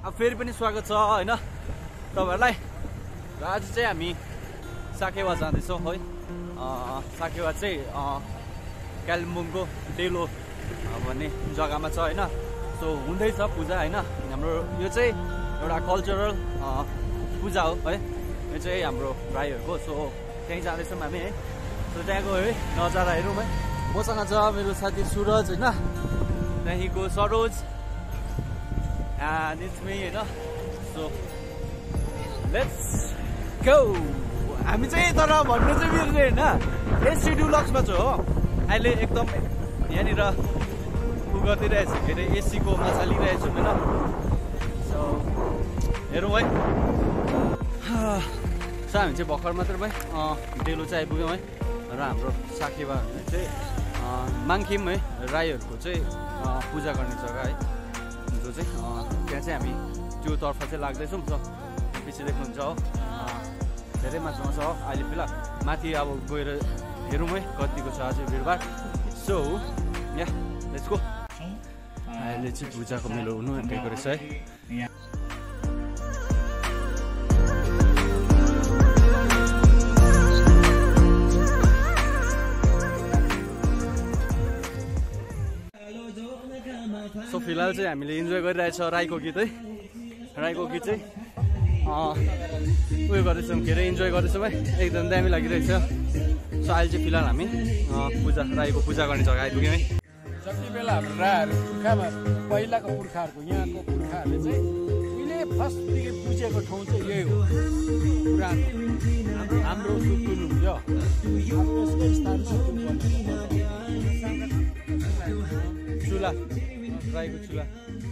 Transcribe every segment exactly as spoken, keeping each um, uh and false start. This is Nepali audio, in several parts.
अब फेरि पनि स्वागत छ हैन तपाईहरुलाई। र आज चाहिँ हामी साकेवा जाँदैछौँ है। साकेवा चाहिँ कालिम्पोङको डेलो भन्ने जग्गामा छ हैन। सो हुँदैछ पूजा हैन। हाम्रो यो चाहिँ एउटा कल्चरल पूजा हो है। यो चाहिँ हाम्रो राईहरुको। सो त्यहीँ जाँदैछौँ हामी है। सो त्यहाँको है नजारा हेरौँ है। मसँग छ मेरो साथी सुरज हैन, त्यहाँदेखिको सरोज and it's me हैन। So let's go. हामी चाहिँ तर भन्नु चाहिँ मेरो चाहिँ हैन एससी डुलक्समा छ हो। अहिले एकदम यहाँनिर उ गरिरहेछ के अरे एसीको मजा लिइरहेछौँ हैन। सो हेरौँ है। सो हामी चाहिँ भर्खर मात्र भयो डेलो चाहिँ आइपुग्यौँ है। र हाम्रो साकेवा चाहिँ माङखिम है राईहरूको चाहिँ पूजा गर्ने जग्गा है, जो चाहिँ त्यहाँ चाहिँ हामी त्यो तर्फ चाहिँ लाग्दैछौँ। सो पछि देख्नुहुन्छ हो धेरै मात्रामा छ अहिले फिलहाल। माथि अब गएर हेरौँ है कतिको छ आज भिडभाड। So yeah let's go. अहिले चाहिँ पूजाको मेलो हुनु आँटेको रहेछ है। सो फिलहाल चाहिँ हामीले इन्जोय गरिरहेछ राईको गीत है। राईको गीत चाहिँ उयो गर्दैछौँ के अरे इन्जोय गर्दैछौँ है। एकदम दामी लागिरहेछ। सो अहिले चाहिँ फिलहाल हामी पूजा राईको पूजा गर्ने जग्गा आइपुग्यौँ है। जति बेला हाम्रो राईहरू पुर्खामा पहिलाको पुर्खाहरूको यहाँको पुर्खाहरूले चाहिँ उहिले फर्स्टदेखि पुजेको ठाउँ चाहिँ यही हो। पुरानो हाम्रो सुतुल यो चुला राईको चुला।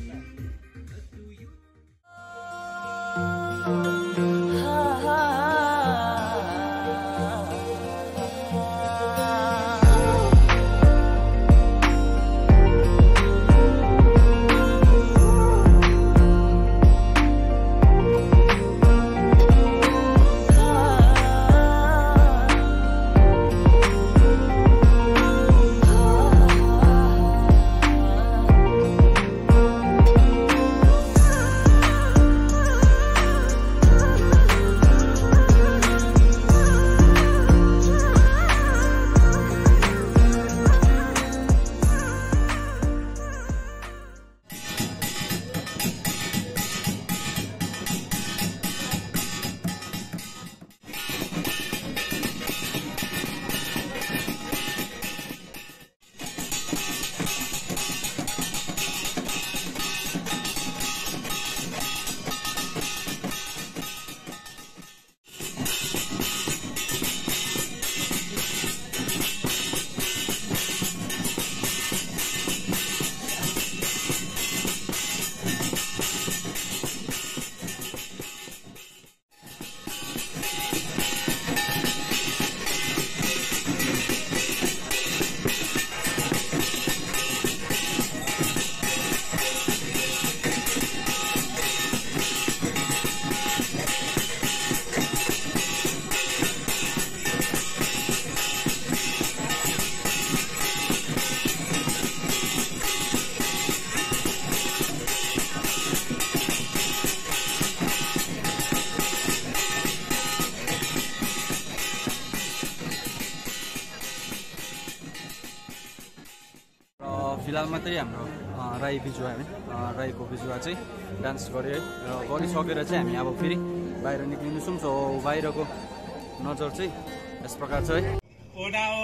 फिलहाल मात्रै हाम्रो राई बिजुवा है राईको बिजुवा चाहिँ डान्स गऱ्यो है। र गरिसकेर चाहिँ हामी अब फेरि बाहिर निक्लिन्छौँ। सो बाहिरको नजर चाहिँ यस प्रकार छ है। ओडा हो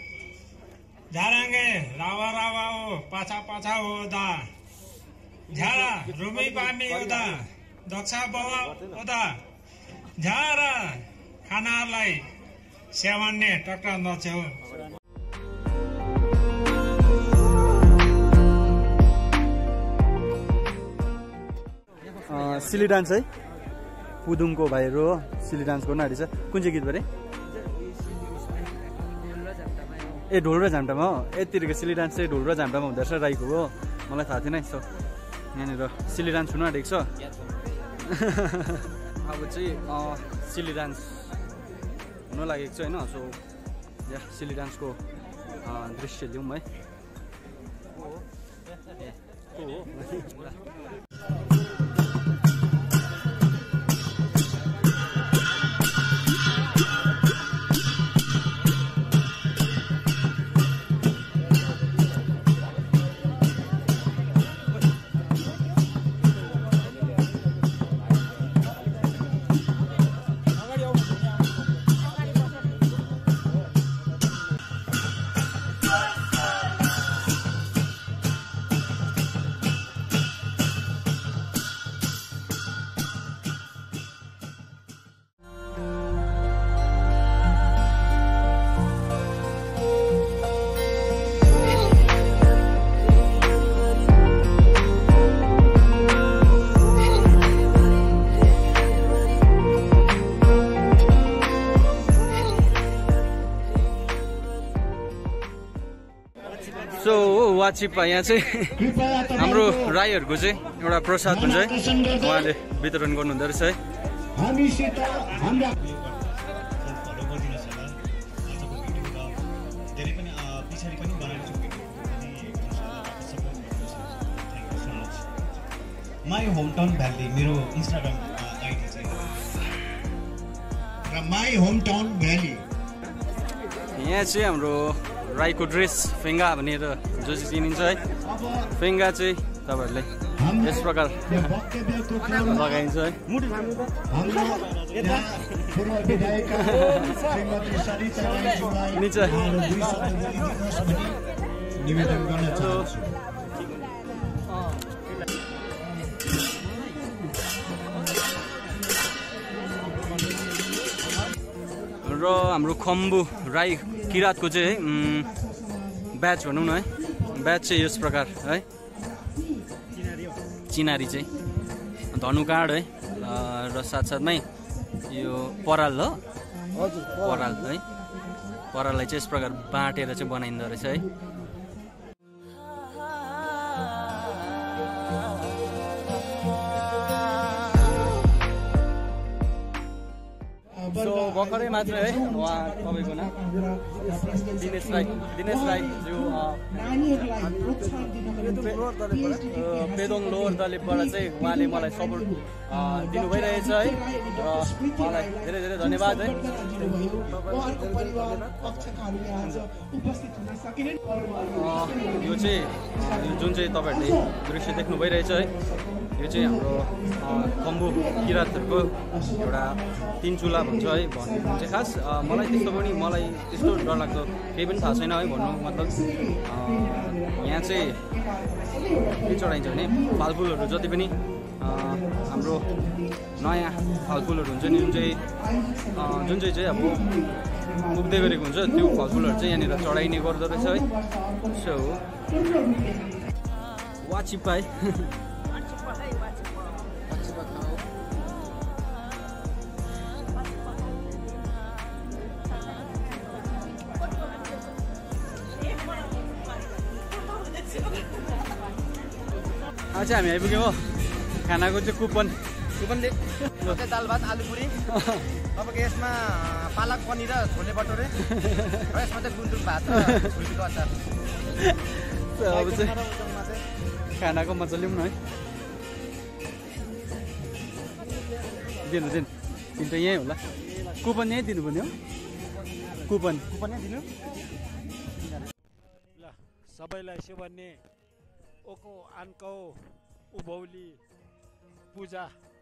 झाराङ्गे रावा रावा हो पाछा पाछा हो दा झारा रुमी पामी उदा दक्षा बाबा उदा झारा खानालाई सेवन्ने टक्टर नछेउ। सिली डान्स है पुदुङको भाइहरू हो। सिली डान्स गर्नु आँटेछ। कुन चाहिँ गीत भरे? ए ढोल र झाम्टामा हो। यतिको सिली डान्स चाहिँ ढोल र झाम्टामा हुँदो रहेछ राईको हो। मलाई थाहा थिएन है। सो यहाँनिर सिली डान्स हुनु आँटेको छ। अब चाहिँ सिली डान्स हुन लागेको छ होइन। सो या सिली डान्सको दृश्य लिउँ है। वाचिप्पा यहाँ चाहिँ हाम्रो राईहरूको चाहिँ एउटा प्रसाद हुन्छ है, उहाँले वितरण गर्नुहुँदो रहेछ है। माई होम टाउन भ्याली मेरो इन्स्टाग्राम आइडी चाहिँ र माई होम टाउन भ्याली। यहाँ चाहिँ हाम्रो राईको ड्रेस फेङ्गा भनेर जो चाहिँ चिनिन्छ है, फेङ्गा चाहिँ तपाईँहरूले यस प्रकार लगाइन्छ है। निवेदन गर्न चाहन्छु। र हाम्रो खम्बु राई किरातको चाहिँ है ब्याच भनौँ न है, ब्याच चाहिँ यस प्रकार है, चिनारी चाहिँ धनुकाँड है र साथसाथमै यो पराल हो, पराल है, पराललाई चाहिँ यस प्रकार बाँटेर चाहिँ बनाइँदो रहेछ है। भर्खरै मात्र है उहाँ तपाईँको नाम दिनेश राई, दिनेश राई जो पेदोङ लोवर दलिपबाट चाहिँ उहाँले मलाई सपोर्ट दिनु भइरहेछ है, र मलाई धेरै धेरै धन्यवाद है। यो चाहिँ जुन चाहिँ तपाईँहरूले दृश्य देख्नु भइरहेछ है, यो चाहिँ हाम्रो खम्बु किरातहरूको एउटा तिन चुला भन्छ है भन्नु चाहिँ खास मलाई त्यस्तो पनि मलाई त्यस्तो डरलाग्दो केही पनि थाहा छैन है भन्नु मतलब। यहाँ चाहिँ के चढाइन्छ भने फलफुलहरू जति पनि हाम्रो नयाँ फलफुलहरू हुन्छ नि, जुन चाहिँ जुन चाहिँ चाहिँ अब उग्दै गरेको हुन्छ त्यो फलफुलहरू चाहिँ यहाँनिर चढाइने गर्दो रहेछ है। सो वाचिप्पा है, आज हामी आइपुग्यौँ हो। खानाको चाहिँ कुपन कुपन दे दाल भात आलु पुरी तपाईँको यसमा पालक पनिर र छोले भटोरे र यसमा चाहिँ गुन्द्रुक भात र छुर्पीको अचार। अब चाहिँ खानाको मजा लिउँ न है। दिनु दिनु तिन त यहीँ होला, कुपन यहीँ दिनुपर्ने हो, कुपन कुपन यहीँ दिनु। ल सबैलाई शिवन्ने ओको आन्कौ उभौली पूजा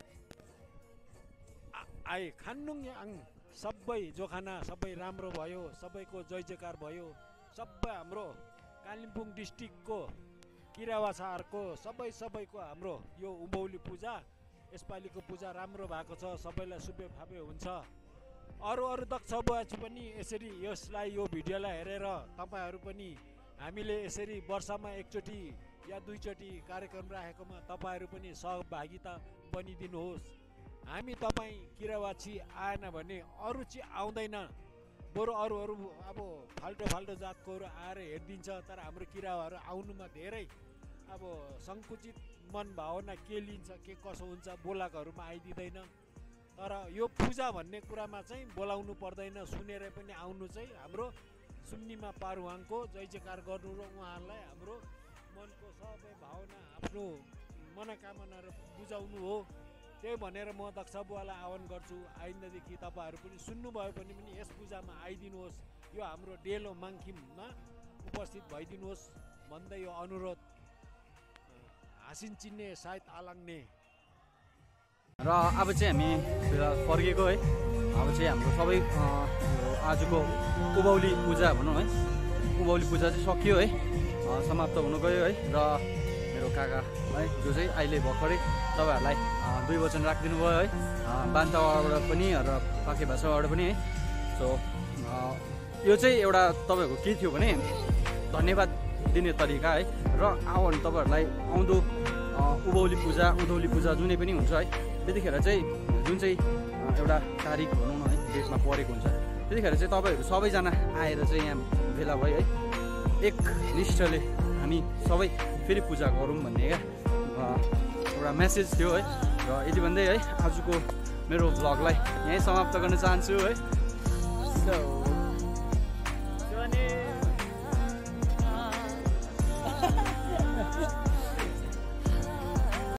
आए खान्नुङ आङ सबै जोखाना सबै राम्रो भयो, सबैको जय जयकार भयो। सबै हाम्रो कालिम्पोङ डिस्ट्रिक्टको किरावासाहरूको सबै सबैको हाम्रो यो उभौली पूजा यसपालिको पूजा राम्रो भएको छ, सबैलाई शुभे फापे हुन्छ। अरू अरू दक्ष बुवाजी पनि यसरी यसलाई यो भिडियोलाई हेरेर तपाईँहरू पनि हामीले यसरी वर्षमा एकचोटि या दुईचोटि कार्यक्रम राखेकोमा तपाईँहरू पनि सहभागिता बनिदिनुहोस्। हामी तपाईँ किरावाची आएन भने अरू चाहिँ आउँदैन, बरु अरू अरू अब फाल्टो फाल्टो जातकोहरू आएर हेरिदिन्छ, तर हाम्रो किरावाहरू आउनुमा धेरै अब सङ्कुचित मन भावना के लिन्छ के कसो हुन्छ, बोलाकोहरूमा आइदिँदैन। तर यो पूजा भन्ने कुरामा चाहिँ बोलाउनु पर्दैन, सुनेर पनि आउनु चाहिँ हाम्रो सुन्नीमा पारुहाङको जय जयकार गर्नु र उहाँहरूलाई हाम्रो मनको सबै भावना आफ्नो मनोकामनाहरू बुझाउनु हो। त्यही भनेर म दक्ष बुवालाई आह्वान गर्छु, आइन्दादेखि तपाईँहरू पनि सुन्नुभयो भने पनि यस पूजामा आइदिनुहोस्, यो हाम्रो डेलो माङखिममा उपस्थित भइदिनुहोस् भन्दै यो अनुरोध। हाँसिन चिन्ने सायद आलाङ्ने। र अब चाहिँ हामी फिलहाल फर्केको है। अब चाहिँ हाम्रो सबै आजको उभौली पूजा भनौँ है, उभौली पूजा चाहिँ सकियो है, समाप्त हुनु गयो है। र मेरो काका है जो चाहिँ अहिले भर्खरै तपाईँहरूलाई दुई वचन राखिदिनु भयो है, बान्तावाबाट पनि र पाखे भाषाबाट पनि है। सो यो चाहिँ एउटा तपाईँहरूको के थियो भने धन्यवाद दिने तरिका है। र आउनु तपाईँहरूलाई आउँदो उभौली पूजा उधौली पूजा जुनै पनि हुन्छ है, त्यतिखेर चाहिँ जुन चाहिँ एउटा तारिक भनौँ न है डेटमा परेको हुन्छ, त्यतिखेर चाहिँ तपाईँहरू सबैजना आएर चाहिँ यहाँ भेला भयो है, एक निष्ठले हामी सबै फेरि पूजा गरौँ भन्ने क्या एउटा मेसेज थियो है र यति भन्दै है आजको मेरो भ्लगलाई यहीँ समाप्त गर्न चाहन्छु है। So